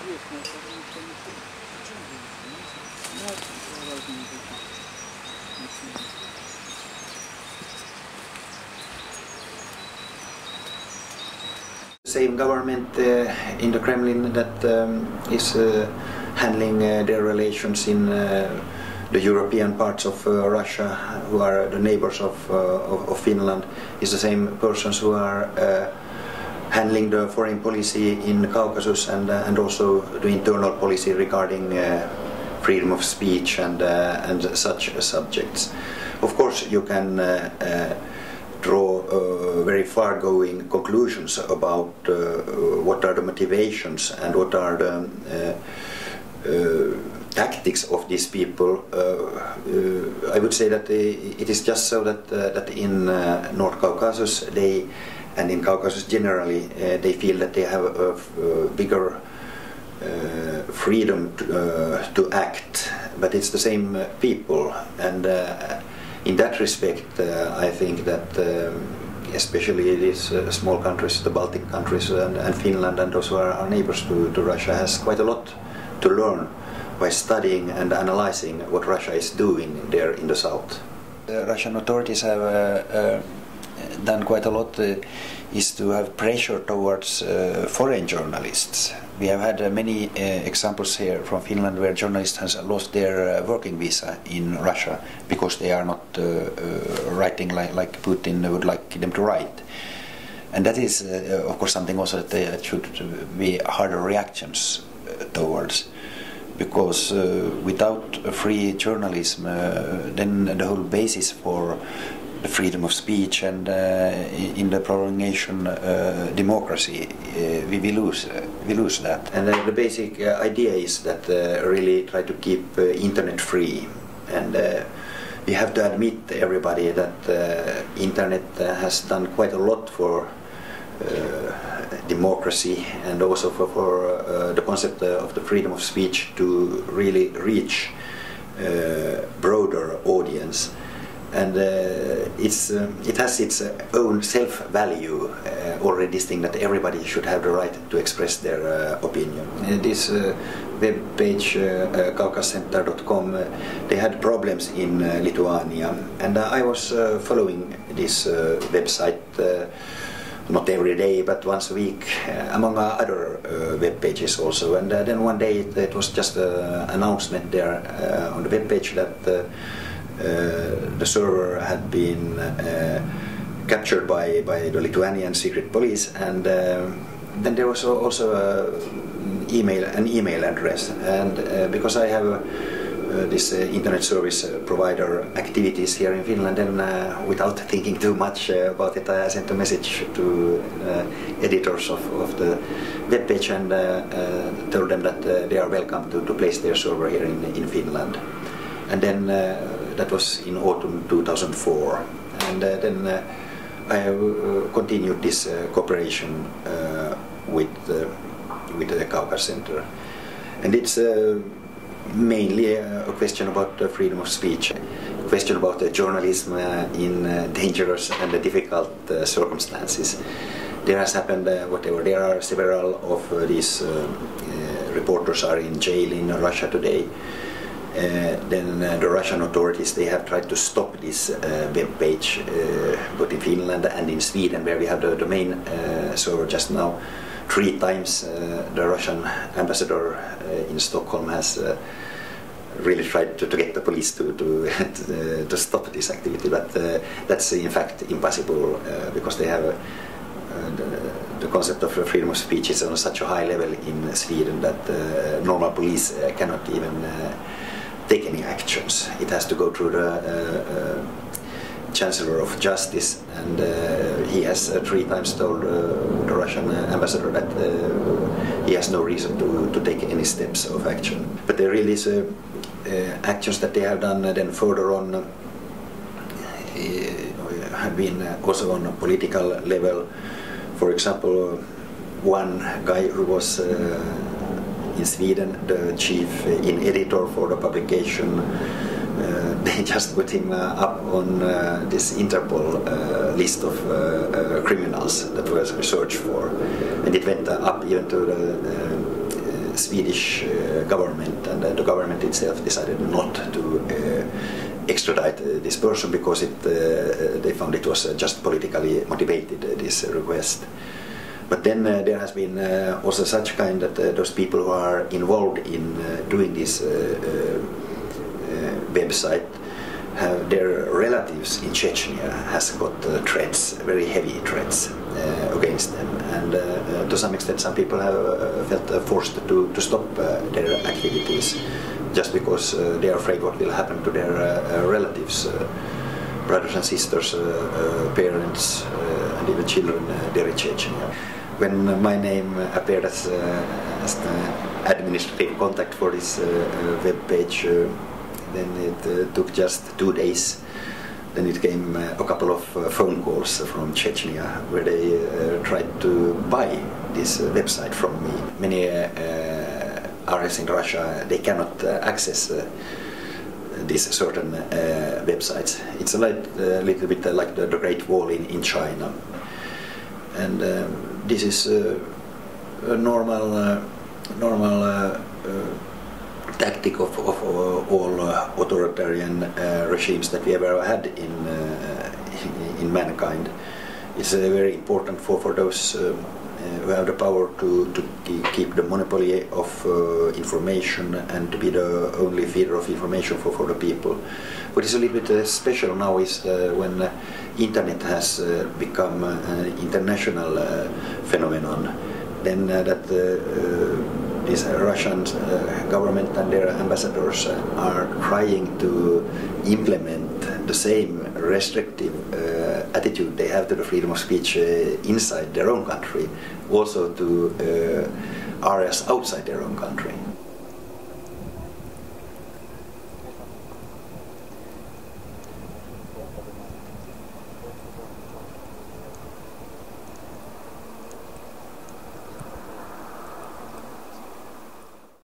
Same government in the Kremlin that is handling their relations in the European parts of Russia, who are the neighbors of Finland, is the same persons who are handling the foreign policy in Caucasus and also the internal policy regarding freedom of speech and such subjects. Of course, you can draw very far-going conclusions about what are the motivations and what are the tactics of these people. I would say that it is just so that in North Caucasus and in Caucasus generally they feel that they have a bigger freedom to act, but it's the same people, and in that respect I think that especially these small countries, the Baltic countries and Finland and those who are our neighbors to Russia, has quite a lot to learn by studying and analyzing what Russia is doing there in the south. The Russian authorities have done quite a lot is to have pressure towards foreign journalists. We have had many examples here from Finland where journalists have lost their working visa in Russia because they are not writing like Putin would like them to write. And that is of course something also that there should be harder reactions towards, because without free journalism then the whole basis for the freedom of speech and in the prolongation democracy we lose that. And the basic idea is that really try to keep internet free, and we have to admit everybody that internet has done quite a lot for democracy and also for the concept of the freedom of speech to really reach broader audience. And it has its own self-value, already this thing that everybody should have the right to express their opinion. This web page, kavkazcenter.com, they had problems in Lithuania, and I was following this website not every day but once a week, among other web pages also. And then one day it was just an announcement there on the web page that the server had been captured by the Lithuanian secret police, and then there was also an email address, and because I have this internet service provider activities here in Finland, then without thinking too much about it, I sent a message to editors of the web page and told them that they are welcome to place their server here in Finland. And then that was in autumn 2004, and then I have continued this cooperation with the Kavkaz Center, and it's mainly a question about the freedom of speech, a question about journalism in dangerous and difficult circumstances. There has happened whatever. There are several of these reporters are in jail in Russia today. Then the Russian authorities, they have tried to stop this web page both in Finland and in Sweden, where we have the domain server just now. 3 times the Russian ambassador in Stockholm has really tried to get the police to stop this activity, but that's in fact impossible because they have the concept of freedom of speech is on such a high level in Sweden that normal police cannot even take any actions. It has to go through the Chancellor of Justice, and he has 3 times told the Russian ambassador that he has no reason to take any steps of action. But there really is actions that they have done then further on have been also on a political level. For example, one guy who was in Sweden, the chief editor for the publication, they just put him up on this Interpol list of criminals that was searched for, and it went up even to the Swedish government, and the government itself decided not to extradite this person because they found it was just politically motivated, this request. But then there has been also such kind that those people who are involved in doing this website have their relatives in Chechnya has got threats, very heavy threats against them, and to some extent some people have felt forced to stop their activities just because they are afraid what will happen to their relatives, brothers and sisters, parents, and even children there in Chechnya. When my name appeared as the administrative contact for this web page, then it took just 2 days. Then it came a couple of phone calls from Chechnya where they tried to buy this website from me. Many areas in Russia, they cannot access these certain websites. It's a little bit like the Great Wall in China. And this is a normal tactic of all authoritarian regimes that we ever had in mankind. It's very important for those who have the power to keep the monopoly of information and to be the only feeder of information for the people. What is a little bit special now is when internet has become an international phenomenon, then that this Russian government and their ambassadors are trying to implement the same restrictive attitude they have to the freedom of speech inside their own country, also to areas outside their own country.